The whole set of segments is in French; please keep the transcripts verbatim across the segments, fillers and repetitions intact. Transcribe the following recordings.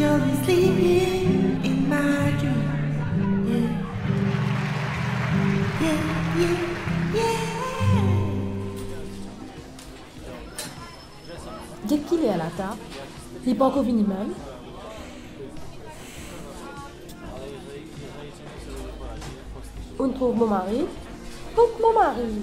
angel is sleeping in my dream. Yeah, yeah, yeah, yeah. Dès qu'il est à la table, il n'est pas encore venu même. On trouve mon mari. Tout mon mari.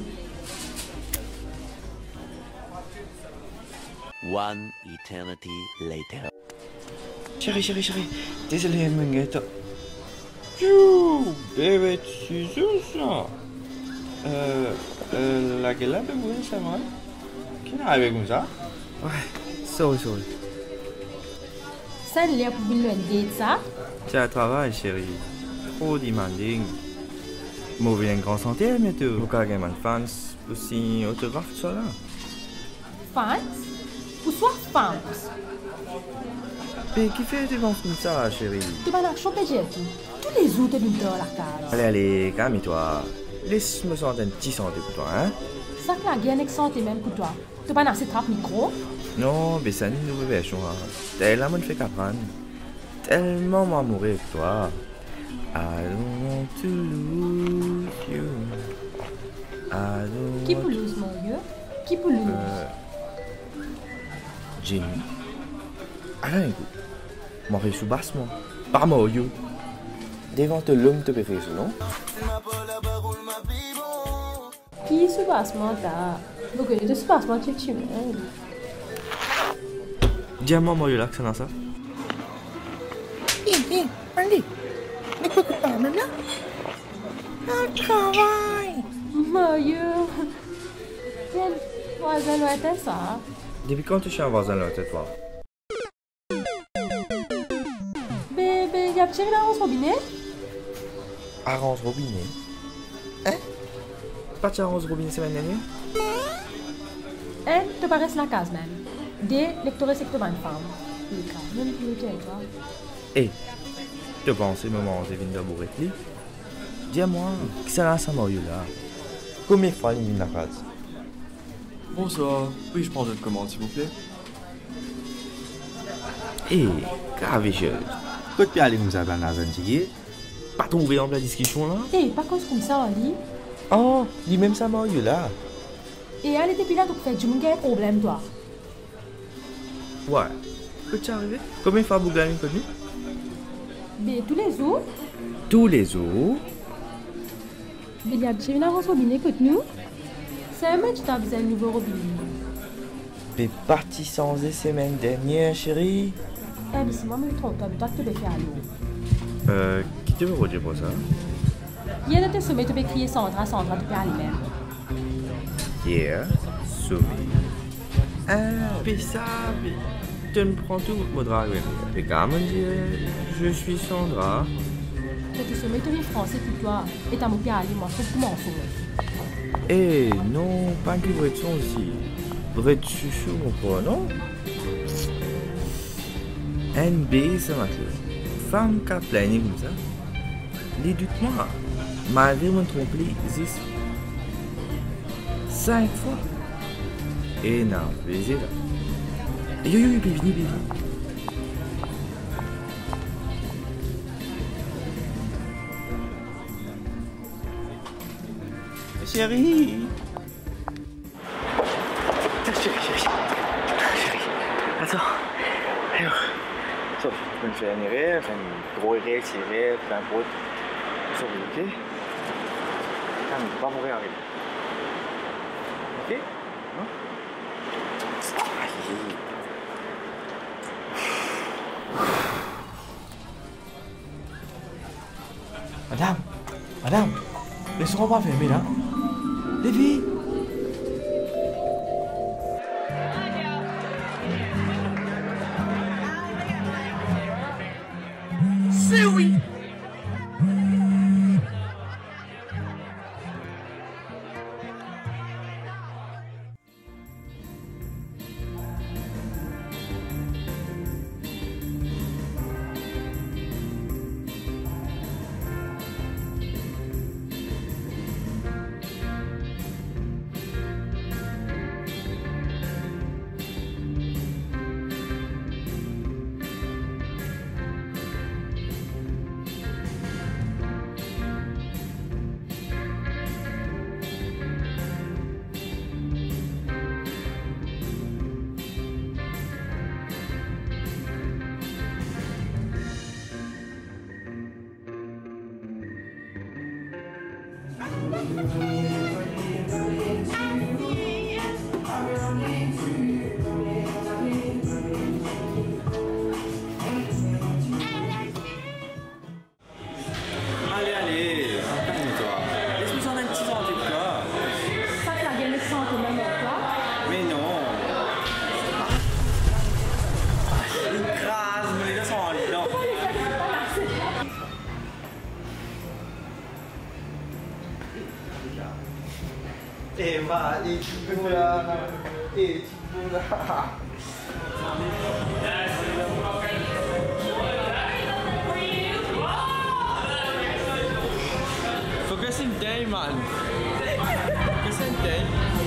One eternity later. Chérie, chérie, chérie, désolé, Munguette. Tchou, bébé, tu joues ça. Euh, euh, la gueule de vous, ça va? Qui est arrivé comme ça? Ouais, sorry, sorry. Ça l'air pour venir le date, ça? C'est un travail, chérie. Trop demanding. Mauvais en grande santé, mais tu as des fans aussi autographe, tout ça là. Fans? Ou soit fans? Mais qui fait des ventes comme ça, chérie? Tu vas la choper, j'ai tout. Tous les autres viennent dans la case. Allez, allez, calme-toi. Laisse-moi sentir un petit santé pour toi, hein? Ça que la gueule est santé même pour toi. Tu vas assez trappe micro? Non, mais ça n'est pas vrai, choix. Tellement me fait qu'apprendre. Tellement m'amoureux avec toi. I don't want to lose you. I don't Qui want pour lose, mon vieux? Qui pour lose? Euh... Jenny. Alors écoute, moi je suis bassement. Pas moi, you. Devant te l'homme te préfère, non? Qui se passe, moi, t'as? Donc, il se passe, moi, tu tu Dis-moi, moi, là, que ça n'a ça. Hé, hé, allez. Ne t'occupe pas, maintenant. Un travail. Mon vieux. Quel voisin doit être ça? Depuis quand tu es un voisin là, tête toi? Bébé, y a petit là, au robinet? Arrange robinet. Hein? Pas de arrange robinet semaine dernière? Elle te paraît la case même. Des lecteurs secteur une femme. Il est quand même plus lequel, toi. Hé, tu penses maman, j'ai venu d'abord avec lui? Dis-moi, qui ça là, ça m'a eu là? Combien de fois il vient à la case? Bonsoir, puis je prends votre commande s'il vous plaît? Hé, cavécheuse. Pourquoi tu es allé nous avoir dans un ticket? Pas trouvé dans la discussion là? Eh, pas cause comme ça, Ali. Oh, lui-même ça m'a eu là. Et elle était là, donc fait du monde, problème, toi. Ouais. Peux-tu arriver? Combien de fois vous gagnez connu? Mais tous les jours, Tous les jours. il y a petit là, au robinet, que nous. C'est un match, tu as besoin de nouveau robinet. Mais parti sans les semaines dernières, chérie. Eh, mais c'est moi, je me trompe, toi, tu devais faire à l'eau. Euh, qui te veut redire pour ça? Il y a des sommets, tu peux crier Sandra, Sandra, tu peux aller même. Yeah, soumis. Ah, mais ça, mais tu me prends tout, mon drague. Mais quand même, je suis Sandra. Tu te sommets, tu es français pour toi. Et t'as mon pied à aller, moi, je trouve comment on fait. Eh, non, pas que vrai de son aussi. Vrai de chouchou, mon quoi, non? N B, ça m'a fait. Femme qui a plaigné comme ça. Les doutes-moi. Malgré mon trompé, existe. Cinq fois. Et non, plaisir là. Yo yo yo, baby, baby. Chérie. Chérie, chérie. Chérie. Attends. Alors. Sauf, je me fais un erreur, un gros erreur, c'est erreur, peu importe. Ça va, ok? Calme, pas mourir avec. Ok? Hein? Allez. Madame, madame, laissez-moi pas fermer là. Les filles. C'est oui. Allez, allez, calme-toi. Laisse-moi en un petit temps, t'es quoi? Ça, ça vient de se sentir même toi. Mais non. Il crase, mais laisse en dedans. Eva, et tu peux là, et tu peux là. Focus in day, man. Focus in day.